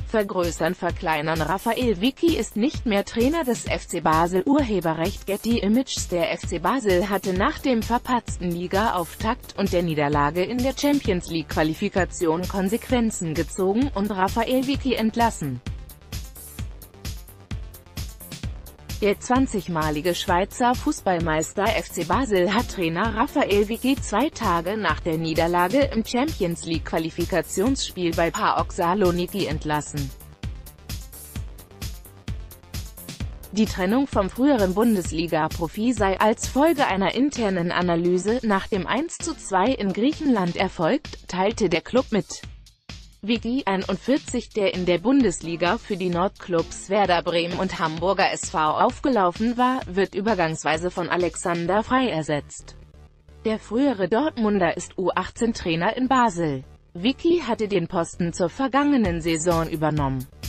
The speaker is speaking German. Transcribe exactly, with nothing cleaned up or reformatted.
Vergrößern verkleinern. Raphael Vicky ist nicht mehr Trainer des F C Basel. Urheberrecht Getty Images. Der F C Basel hatte nach dem verpatzten Liga-Auftakt und der Niederlage in der Champions-League-Qualifikation Konsequenzen gezogen und Raphael Vicky entlassen. Der zwanzigmalige Schweizer Fußballmeister F C Basel hat Trainer Raphael Vicky zwei Tage nach der Niederlage im Champions-League-Qualifikationsspiel bei PAOK Saloniki entlassen. Die Trennung vom früheren Bundesliga-Profi sei als Folge einer internen Analyse nach dem eins zu zwei in Griechenland erfolgt, teilte der Klub mit. Vicky, einundvierzig, der in der Bundesliga für die Nordclubs Werder Bremen und Hamburger S V aufgelaufen war, wird übergangsweise von Alexander Frey ersetzt. Der frühere Dortmunder ist U achtzehn Trainer in Basel. Vicky hatte den Posten zur vergangenen Saison übernommen.